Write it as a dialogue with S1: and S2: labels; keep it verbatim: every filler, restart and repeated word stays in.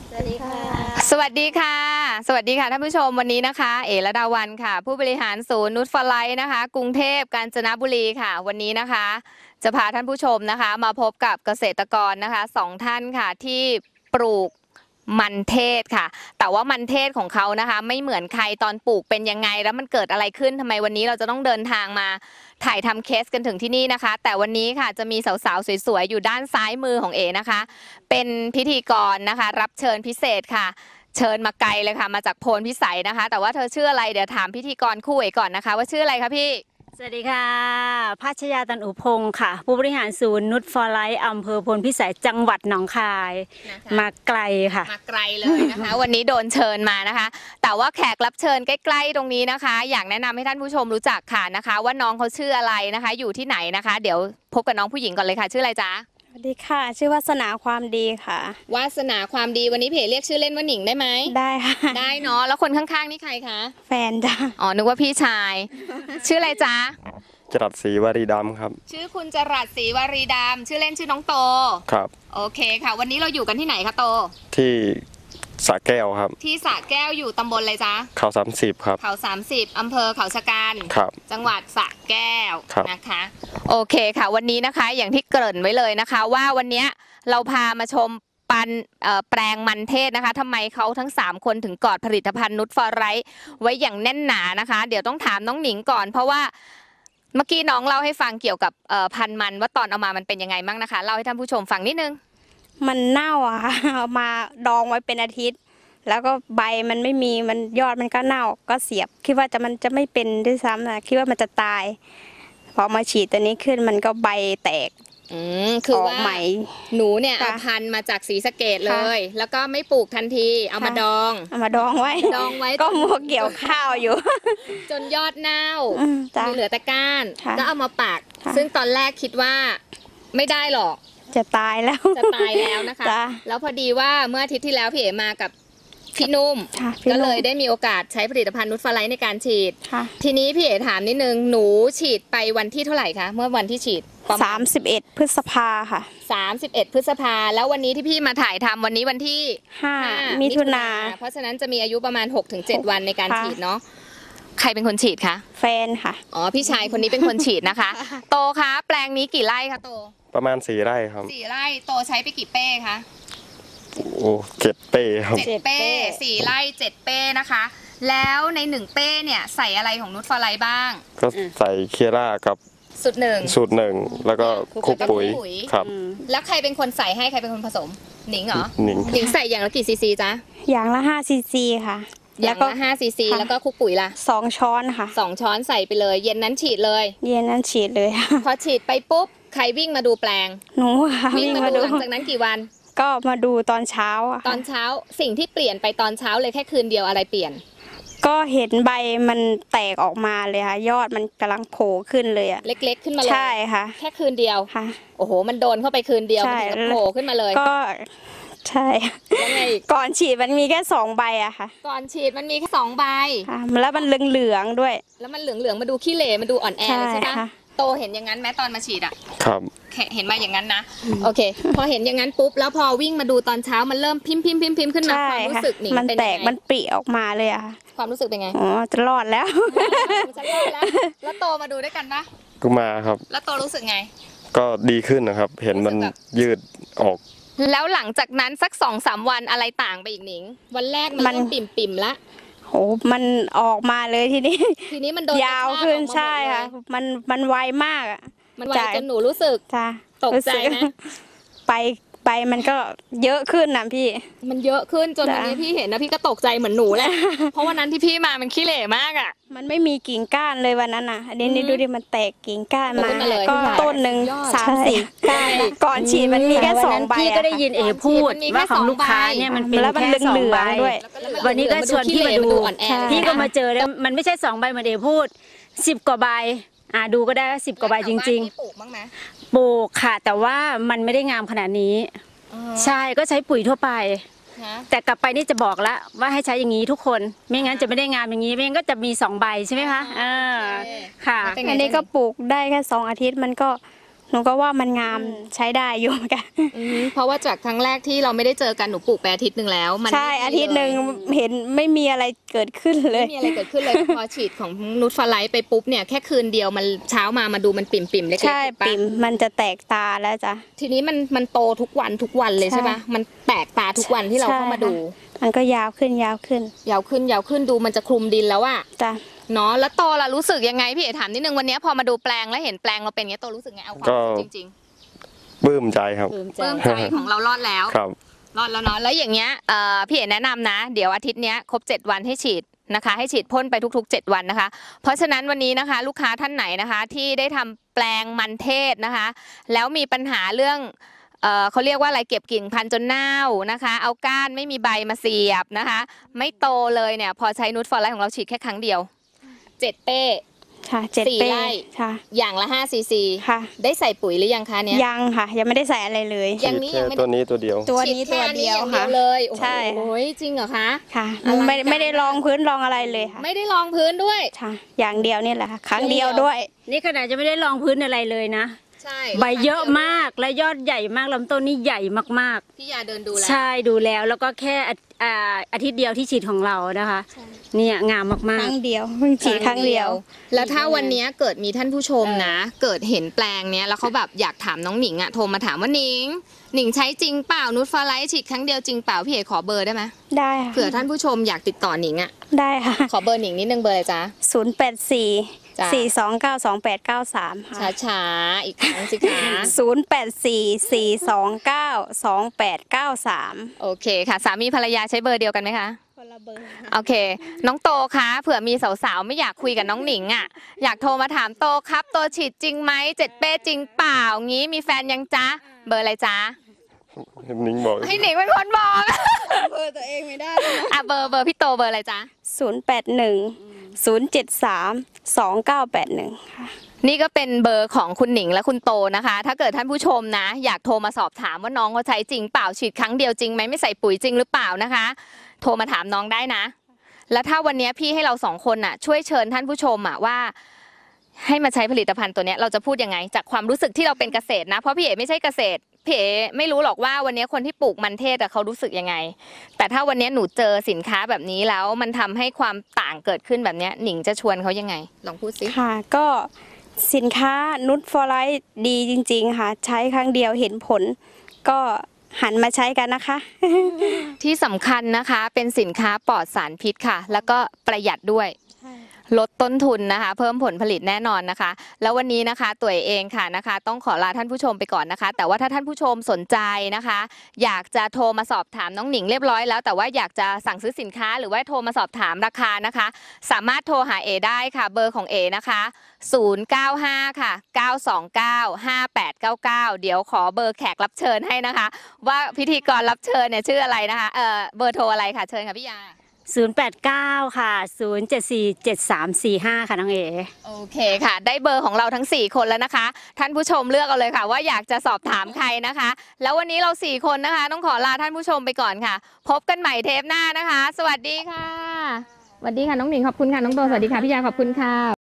S1: สวัสดีค่ะ
S2: สวัสดีค่ะ สวัสดีค่ะท่านผู้ชมวันนี้นะคะเอ๋ระดาวันค่ะผู้บริหารศูนย์นุชฟลายนะคะ กรุงเทพกาญจนบุรีค่ะวันนี้นะคะ จะพาท่านผู้ชมนะคะ มาพบกับเกษตรกรนะคะสองท่านค่ะที่ปลูกมันเทศค่ะแต่ว่ามันเทศของเขานะคะ ไม่เหมือนใครตอนปลูกเป็นยังไงแล้วมันเกิดอะไรขึ้นทำไมวันนี้เราจะต้องเดินทางมาถ่ายทำเคสกันถึงที่นี่นะคะ แต่วันนี้ค่ะจะมีสาวๆสวยๆอยู่ด้านซ้ายมือของเอ๋นะคะ เป็นพิธีกรนะคะ รับเชิญพิเศษค่ะ เชิญมาไกลเลยค่ะมาจากโพนพิสัยนะคะ แต่ว่าเธอชื่ออะไรเดี๋ยวถามพิธีกรคู่เอ๋ก่อนนะคะ ว่าชื่ออะไรคะพี่
S1: สวัสดีค่ะพัชยาตันอุพงค์ค่ะผู้บริหารศูนย์นุชฟอร์ไลท์อำเภอพลพิสัยจังหวัดหนองคายมาไกลค่ะ
S2: มาไกลเลยนะคะ วันนี้โดนเชิญมานะคะ แต่ว่าแขกรับเชิญใกล้ๆตรงนี้นะคะ อยากแนะนำให้ท่านผู้ชมรู้จักค่ะนะคะ ว่าน้องเขาชื่ออะไรนะคะ อยู่ที่ไหนนะคะ เดี๋ยวพบกับน้องผู้หญิงก่อนเลยค่ะ ชื่ออะไรจ๊ะ
S3: สวัสดีค่ะชื่อวาสนาความดีค่ะ
S2: วาสนาความดีวันนี้เพจเรียกชื่อเล่นว่าหนิงได้ไหม
S3: ได้ค่ะ
S2: ได้เนาะแล้วคนข้างๆนี่ใครคะ
S3: แฟนจ้ะ
S2: อ๋อนึกว่าพี่ชาย ชื่ออะไรจ๊ะ
S4: จรัสศรีวารีดำครับ
S2: ชื่อคุณจรัสศรีวารีดำชื่อเล่นชื่อน้องโต
S4: ครับ
S2: โอเคค่ะ วันนี้เราอยู่กันที่ไหนคะโต
S4: ที่สระแก้วครับ
S2: ที่สระแก้วอยู่ตำบลอะไรจ๊ะ
S4: เขาสามสิบครับ
S2: เขาสามสิบอำเภอเขาชะกัน
S4: ครับ
S2: จังหวัดสระแก้ว
S4: ครับ
S2: นะคะโอเคค่ะวันนี้นะคะอย่างที่เกริ่นไว้เลยนะคะ ว่าวันนี้เราพามาชมปันแปลงมันเทศนะคะทำไมเขาทั้งสามคนถึงกอดผลิตภัณฑ์นุชฟอร์ไรท์ไว้อย่างแน่นหนานะคะ เดี๋ยวต้องถามน้องหนิงก่อนเพราะว่าเมื่อกี้น้องเล่าให้ฟังเกี่ยวกับพันธุ์มันว่าตอนเอามามันเป็นยังไงบ้างนะคะเล่าให้ท่านผู้ชมฟังนิดนึง
S3: มันเน่าอะค่ะเอามาดองไว้เป็นอาทิตย์แล้วก็ใบมันไม่มีมันยอดมันก็เน่าก็เสียบคิดว่าจะมันจะไม่เป็นด้วยซ้ำนะคิดว่ามันจะตายพอมาฉีดตัวนี้ขึ้นมันก็ใบแตก
S2: อืมคือว่าหนูเนี่ยเอาพันธุ์มาจากศรีสะเกษเลยแล้วก็ไม่ปลูกทันทีเอามาดอง
S3: เอามาดองไว้
S2: ดองไว้
S3: ก็มัวเกี่ยวข้าวอยู่
S2: จนยอดเน่ามีเหลือแต่ก้านก็เอามาปักซึ่งตอนแรกคิดว่าไม่ได้หรอก
S3: จะตายแล้ว
S2: จะตายแล้วนะคะแล้วพอดีว่าเมื่ออาทิตย์ที่แล้วพี่เอ๋มากับพี่นุ่มก็เลยได้มีโอกาสใช้ผลิตภัณฑ์นุชฟอร์ไลท์ในการฉีดทีนี้พี่เอ๋ถามนิดนึงหนูฉีดไปวันที่เท่าไหร่คะเมื่อวันที่ฉีด
S3: สามสิบเอ็ดพฤษภาค่ะ
S2: สามสิบเอ็ดพฤษภาแล้ววันนี้ที่พี่มาถ่ายทำวันนี้วันที่
S3: ห้ามิถุนา
S2: เพราะฉะนั้นจะมีอายุประมาณ หกถึงเจ็ด วันในการฉีดเนาะใครเป็นคนฉีดคะ
S3: แฟนค่ะ
S2: อ๋อพี่ชายคนนี้เป็นคนฉีดนะคะโตคะแปลงนี้กี่ไร่คะโต
S4: ประมาณสี่ไร่ครับ
S2: สี่ไร่โตใช้ไปกี่เป้คะ
S4: โอ้เจ็ดเป้ครับ
S2: เจ็ดเป้สี่ไร่เจ็ดเป้นะคะแล้วในหนึ่งเป้เนี่ยใส่อะไรของนุชฟอร์ไลท์บ้าง
S4: ก็ใส่เคร่ากับ
S2: สูตรหนึ่ง
S4: สูตรหนึ่งแล้วก็คุกปุ๋ยครับ
S2: แล้วใครเป็นคนใส่ให้ใครเป็นคนผสมหนิงเหรอ
S4: หนิง
S2: หนิงใส่อย่างละกี่ซีซีจ๊ะ
S3: อย่างละห้าซีซีค่ะ
S2: อย่างละห้าซีซีแล้วก็คุกปุ๋ยละ
S3: สองช้อนค่ะ
S2: สองช้อนใส่ไปเลยเย็นนั้นฉีดเลย
S3: เย็นนั้นฉีดเลย
S2: พอฉีดไปปุ๊บใครวิ่งมาดูแปลง
S3: หนูค่ะ
S2: วิ่งมาดูหลังจากนั้นกี่วัน
S3: ก็มาดูตอนเช้าอะ
S2: ตอนเช้าสิ่งที่เปลี่ยนไปตอนเช้าเลยแค่คืนเดียวอะไรเปลี่ยน
S3: ก็เห็นใบมันแตกออกมาเลยค่ะยอดมันกำลังโผล่ขึ้นเลยอะ
S2: เล็กๆขึ้นมาเลย
S3: ใช่ค่ะ
S2: แค่คืนเดียว
S3: ค่ะ
S2: โอ้โหมันโดนเข้าไปคืนเดียวมันถึงโผล่ขึ้นมาเลย
S3: ก็ใช่
S2: ยังไง
S3: ก่อนฉีดมันมีแค่สองใบอะค่ะ
S2: ก่อนฉีดมันมีแค่สองใบ
S3: แล้วมันเหลืองๆด้วย
S2: แล้วมันเหลืองๆมาดูขี้เหร่มาดูอ่อนแอใช่ไหมโตเห็นอย่างนั้นไหมตอนมาฉีดอ่ะ
S4: ครับ
S2: เห็นมาอย่างนั้นนะโอเคพอเห็นอย่างนั้นปุ๊บแล้วพอวิ่งมาดูตอนเช้ามันเริ่มพิมพ์พิมพ์พิมพ์พิมพ์ขึ้นมาความรู้สึกหนิง
S3: มันแตกมันปริออกมาเลยอะ
S2: ความรู้สึกเป็นไง
S3: อ๋อจะรอดแล้ว
S2: จะรอดแล้วแล้วโตมาดูด้วยกันปะ
S4: ก็มาครับ
S2: แล้วโตรู้สึกไง
S4: ก็ดีขึ้นนะครับเห็นมันยืดออก
S2: แล้วหลังจากนั้นสักสองสามวันอะไรต่างไปอีกหนิงวันแรกมันเริ่มปิ่มปิ่มละ
S3: โอ้มันออกมาเลยทีนี้
S2: ทีนี้มันโดน
S3: ยาวขึ้นใช่ค่ะมันมันไวมากอ่ะ
S2: มันไวจนหนูรู้สึก
S3: จ้ะ
S2: ตกใจนะ
S3: ไปไปมันก็เยอะขึ้นนะพี่
S2: มันเยอะขึ้นจนวันนี้พี่เห็นนะพี่ก็ตกใจเหมือนหนูแหละเพราะวันนั้นที่พี่มามันขี้เหร่มากอ่ะ
S3: มันไม่มีกิ่งก้านเลยวันนั้นน่ะอันนี้นี่ดูดิมันแตกกิ่งก้านมาก็ต้นหนึ่งสามสี่ก้านก่อนฉีดมันมีแค่สองใบ
S1: พี่ก็ได้ยินเอพูดว่าของลูกค้าเนี่ยมันเป็นแค่สองใบด้วยวันนี้ก็ชวนพี่มาดูพี่ก็มาเจอแล้วมันไม่ใช่สองใบเหมือนเอพูดสิบกว่าใบอ่าดูก็ได้ว่าสิบกว่าใบจริง
S2: ๆปลูกบ้างไหม
S1: ปลูกค่ะแต่ว่ามันไม่ได้งามขนาดนี้ใช่ก็ใช้ปุ๋ยทั่วไปแต่กลับไปนี่จะบอกแล้วว่าให้ใช้อย่างนี้ทุกคนไม่งั้นจะไม่ได้งามอย่างนี้ไม่งั้นก็จะมีสองใบใช่ไหมคะอ่าค่ะ
S3: อันนี้ก็ปลูกได้แค่สองอาทิตย์มันก็หนูก็ว่ามันงามใช้ได้อยู่เหมือนกัน
S2: อืมเพราะว่าจากครั้งแรกที่เราไม่ได้เจอกันหนูปลูกไปอาทิตย์หนึ่งแล้วมัน
S3: ใช่อาทิตย์หนึ่งเห็นไม่มีอะไรเกิดขึ้นเลย
S2: ไม่มีอะไรเกิดขึ้นเลย พอฉีดของนูตฟลายไปปุ๊บเนี่ยแค่คืนเดียวมันเช้ามามาดูมันปิ่มปิ่มๆเล็กๆ
S3: ใช่
S2: ถูกปะ
S3: ปิ่มมันจะแตกตาแล้วจ้ะ
S2: ทีนี้มันมันโตทุกวันทุกวันเลย
S3: ใช่
S2: ใช่ปะมันแตกตาทุกวันที่เราเข้ามาดู
S3: มันก็ยาวขึ้นยาวขึ้น
S2: ยาวขึ้นยาวขึ้นดูมันจะคลุมดินแล้วอะ
S3: จ้ะ
S2: เนาะแล้วโตล่ะรู้สึกยังไงพี่เอ๋ถามนิดนึงวันนี้พอมาดูแปลงแล้วเห็นแปลงเราเป็นเงี้ยโตรู้สึกไงเอาความรู้สึกจริง
S4: ปลื้มใจครับ
S1: ปลื้ม
S2: ๆ
S1: ใจ
S2: ปลื้มใจของเรารอดแล้ว
S4: ครับ
S2: รอดแล้วเนาะแล้วอย่างเงี้ยเอ่อพี่เอ๋แนะนำนะ เดี๋ยวอาทิตย์เนี้ยครบเจ็ดวันให้ฉีดนะคะ ให้ฉีดพ่นไปทุกๆเจ็ดวันนะคะ เพราะฉะนั้นวันนี้นะคะ ลูกค้าท่านไหนนะคะ ที่ได้ทำแปลงมันเทศนะคะ แล้วมีปัญหาเรื่องเอ่อเขาเรียกว่าอะไรเก็บกิ่งพันธุ์จนเน่านะคะ เอาก้านไม่มีใบมาเสียบนะคะ ไม่โตเลยเนี่ยพอใช้นูตฟอร์ไลท์ของเราฉีดแค่ครั้งเดียวเจ็ดเป้
S3: ค่ะเจ็ด
S2: สี่
S3: เป้
S2: ไร่
S3: ค่ะ
S2: อย่างละห้าซีซี
S3: ค่ะ
S2: ได้ใส่ปุ๋ยหรือยังคะเนี่ย
S3: ยังค่ะ ยังไม่ได้ใส่อะไรเลย
S2: อย่างนี้
S4: แค่
S2: ยังไม่ได้
S4: ตัวนี้ตัวเดียว
S3: ตัว
S2: ฉีด
S3: นี้
S2: แค่
S3: ตัว
S2: อัน
S3: เดี
S2: นี้
S3: ยว
S2: อย่างเดี
S3: ค่ะ
S2: ยวเลยโอ้โห
S3: ใช่
S2: จริงเหรอคะ
S3: ค่ะ
S2: อลังการ
S3: ไม่ไม่ได้ลองพื้นลองอะไรเลยค่ะ
S2: ไม่ได้ลองพื้นด้วย
S3: ค่ะ อย่างเดียวนี่แหละค่ะครั้ง
S2: เดี
S3: เดี
S2: ย
S3: ยว วด้วย
S1: นี่ขนาดจะไม่ได้รองพื้นอะไรเลยนะ
S2: ใช่
S1: ใบเยอะมากและยอดใหญ่มากลำต้นนี่ใหญ่มาก
S2: พี่ยาเดินดูแล
S1: ๆ ใช่ดูแล้วแล้วก็แค่อาอ่าอาทิตย์เดียวที่ฉีดของเรานะคะ เนี่ยงาม
S3: ค
S1: มาก
S3: รั้งเดียวเพิ่งฉีดครั้งเดียว
S2: แล้วถ้าวันนี้เกิดมีท่านผู้ชมนะ เกิดเห็นแปลงเนี้ยแล้วเขาแบบอยากถามน้องหนิงอะโทรมาถามว่าหนิงหนิงใช้จริงเปล่านูตฟาไลท์ฉีดครั้งเดียวจริงเปล่าพี่เอกขอเบอร์ได้ไหม
S3: ได้ค่ะ
S2: เผื่อท่านผู้ชมอยากติดต่อหนิงอะ
S3: ได้ค่ะ
S2: ขอเบอร์หนิงนิดนึงเบอร์อะไรจ๊ะ
S3: ศูนย์แปดสี่
S2: จ้ะ
S3: สี่สองเก้าสองแปดเก้าสามค่ะ
S2: ช้าๆอีกครั้งสิคะ
S3: ศูนย์แปดสี่สี่สองเก้าสองแปดเก้าสาม
S2: โอเคค่ะ สามีภรรยาใช้เบอร์เดียวกันไหมคะ
S3: คนละเบอร์
S2: โอเค น้องโตคะเผื่อมีสาวๆไม่อยากคุยกับน้องหนิงอ่ะ อยากโทรมาถามโตครับโตฉีดจริงไหมเจ็ดเป้จริงเปล่างี้มีแฟนยังจ๊ะเบอร์อะไรจ๊ะ
S4: นิ้งบอก
S2: ให้หนิงเป็นคนบอก
S3: เบอร์ตัวเองไม่ได้
S2: อ่ะเบอร์เบอร์พี่โตเบอร์อะไรจ๊ะ
S3: ศูนย์แปดหนึ่งศูนย์เจ็ดสามสองเก้าแปดหนึ่งค่ะ
S2: นี่ก็เป็นเบอร์ของคุณหนิงและคุณโตนะคะ ถ้าเกิดท่านผู้ชมนะ อยากโทรมาสอบถามว่าน้องเขาใช้จริงเปล่าฉีดครั้งเดียวจริงไหมไม่ใส่ปุ๋ยจริงหรือเปล่านะคะ โทรมาถามน้องได้นะ แล้วถ้าวันนี้พี่ให้เราสองคนน่ะช่วยเชิญท่านผู้ชมอ่ะว่า ให้มาใช้ผลิตภัณฑ์ตัวเนี้ยเราจะพูดยังไง จากความรู้สึกที่เราเป็นเกษตรนะเพราะพี่เอ๋ไม่ใช่เกษตรพี่เอ๋ไม่รู้หรอกว่าวันนี้คนที่ปลูกมันเทศอะเขารู้สึกยังไง แต่ถ้าวันนี้หนูเจอสินค้าแบบนี้แล้วมันทำให้ความต่างเกิดขึ้นแบบเนี้ยหนิงจะชวนเขายังไง ลองพูดสิ
S3: ค่ะก็สินค้านุชฟอร์ไลท์ดีจริง ๆ ค่ะ ใช้ครั้งเดียวเห็นผล ก็หันมาใช้กันนะคะ
S2: ที่สำคัญนะคะเป็นสินค้าปลอดสารพิษค่ะ แล้วก็ประหยัดด้วยลดต้นทุนนะคะ เพิ่มผลผลิตแน่นอนนะคะ แล้ววันนี้นะคะตัวเองค่ะนะคะ ต้องขอลาท่านผู้ชมไปก่อนนะคะ แต่ว่าถ้าท่านผู้ชมสนใจนะคะ อยากจะโทรมาสอบถามน้องหนิงเรียบร้อยแล้วแต่ว่าอยากจะสั่งซื้อสินค้าหรือว่าโทรมาสอบถามราคานะคะ สามารถโทรหาเอได้ค่ะ เบอร์ของเอนะคะศูนย์ เก้า ห้า ค่ะ เก้า สอง เก้า ห้า แปด เก้า เก้า เดี๋ยวขอเบอร์แขกรับเชิญให้นะคะ ว่าพิธีกรรับเชิญเนี่ยชื่ออะไรนะคะเออเบอร์โทรอะไรค่ะเชิญค่ะพี่ยา
S1: ศูนย์ แปด เก้า ค่ะ ศูนย์ เจ็ด สี่ เจ็ด สาม สี่ ห้า ค่ะน้องเอ๋
S2: โอเคค่ะ ได้เบอร์ของเราทั้งสี่คนแล้วนะคะ ท่านผู้ชมเลือกเอาเลยค่ะ ว่าอยากจะสอบถามใครนะคะ แล้ววันนี้เราสี่คนนะคะ ต้องขอลาท่านผู้ชมไปก่อนค่ะ พบกันใหม่เทปหน้านะคะ สวัสดีค่ะสวัสดีค่ะน้องหนิงขอบคุณค่ะน้องโตสวัสดีค่ะพี่ยาขอบคุณค่ะ